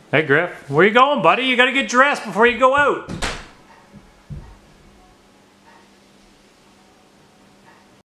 Hey Griff, where you going, buddy? You gotta get dressed before you go out.